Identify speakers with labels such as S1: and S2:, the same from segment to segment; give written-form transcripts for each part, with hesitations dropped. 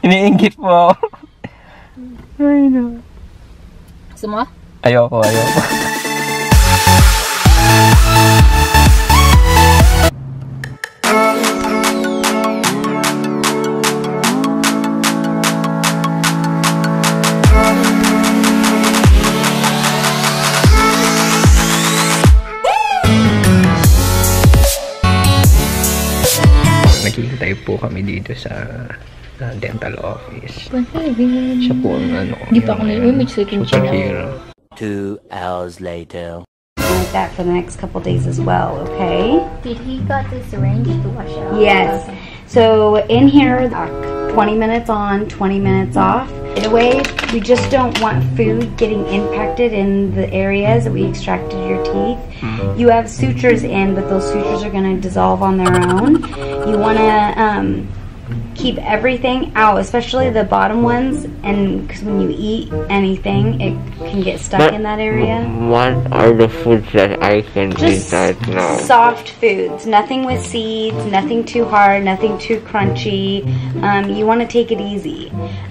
S1: Iniinggit mo ako. Ay, no.
S2: Gusto mo?
S1: Ayoko. Naghihintay po kami dito sa dental office. Siya po ang ano.
S2: Hindi pa ako na-image so you can check
S1: superhero.
S3: 2 hours later.
S4: Like that for the next couple days as well, okay?
S2: Did he got the syringe to wash out?
S4: Yes.
S2: Okay.
S4: So in here, 20 minutes on, 20 minutes off. In a way, we just don't want food getting impacted in the areas that we extracted your teeth. You have sutures in, but those sutures are going to dissolve on their own. You want to keep everything out, especially the bottom ones, and because when you eat anything, it can get stuck in that area.
S1: What are the foods that I can eat
S4: Just
S1: right now?
S4: soft foods, nothing with seeds, nothing too hard, nothing too crunchy. You want to take it easy.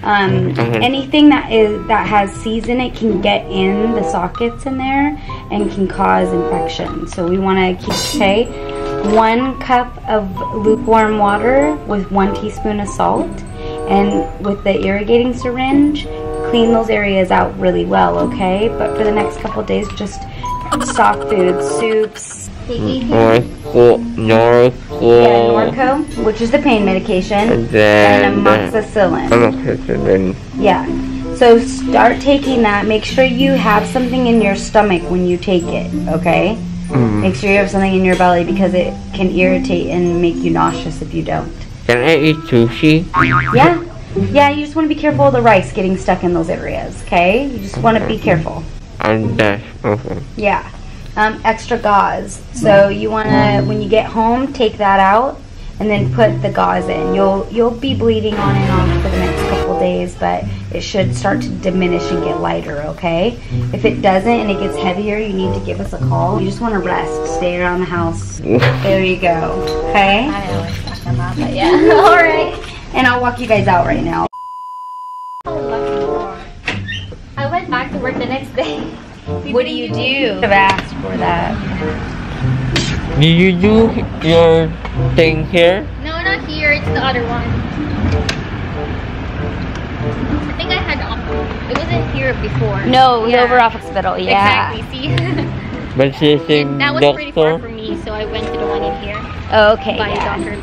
S4: Anything that has seeds in it can get in the sockets in there and can cause infection. So we want to keep 1 cup of lukewarm water with 1 teaspoon of salt, and with the irrigating syringe, clean those areas out really well, okay? But for the next couple of days, just soft foods, soups.
S1: Norco,
S4: Yeah, Norco, which is the pain medication, and amoxicillin. Yeah. So start taking that. Make sure you have something in your stomach when you take it, okay? Make sure you have something in your belly because it can irritate and make you nauseous if you don't.
S1: Can I eat sushi?
S4: Yeah. Yeah, you just want to be careful of the rice getting stuck in those areas, okay? You just want to be careful.
S1: And that, okay.
S4: Yeah. Extra gauze. So you want to, when you get home, take that out and then put the gauze in. You'll be bleeding on and off for the next couple days, but it should start to diminish and get lighter, okay? If it doesn't and it gets heavier, you need to give us a call. You just want to rest, stay around the house. There you go, okay?
S2: I always talk about that, yeah.
S4: Alright. And I'll walk you guys out right now.
S2: I went back to work the next day.
S4: What do you do? I've asked for that.
S1: Do you do your thing here?
S2: No, not here. It's the other one. I think I had it wasn't here before.
S4: No,
S2: Yeah.
S4: over off hospital, yeah.
S2: Exactly, see?
S1: But she's a
S2: And that was
S1: doctor.
S2: pretty far for me, so I went to the one in here.
S4: Okay,
S2: By a
S4: yeah.
S2: doctor.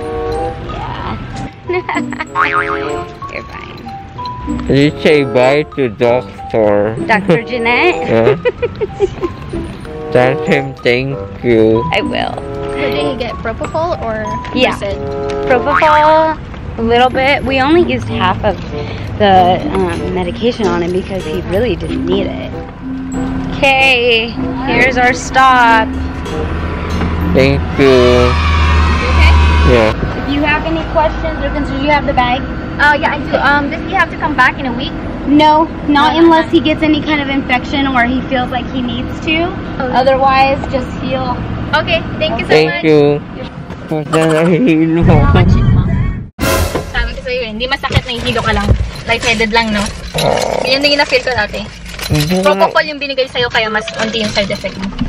S4: Yeah. You're fine.
S1: You say bye to doctor.
S4: Dr. Jeanette?
S1: Yeah. Tell him thank you.
S4: I will.
S2: So did he get propofol or
S4: Yeah.
S2: Versed?
S4: Propofol, a little bit. We only used half of the medication on him because he really didn't need it. Okay, here's our stop.
S1: Thank you.
S2: Okay.
S1: Yeah.
S4: If you have any questions or concerns, you have the bag?
S2: Yeah, I do. Does he have to come back in a week?
S4: No, not unless he gets any kind of infection or he feels like he needs to.
S2: Okay.
S4: Otherwise, just heal.
S2: Okay, thank you so
S1: Thank
S2: much.
S1: you. Puta nahihilo ako.
S2: Sabi ko sa'yo, hindi masakit na hihilo ka lang. Lightheaded lang, no? Yun din yung na-feel ko dati.
S1: Hindi na-
S2: Propofol yung binigay sa'yo kaya mas konti yung side effect mo.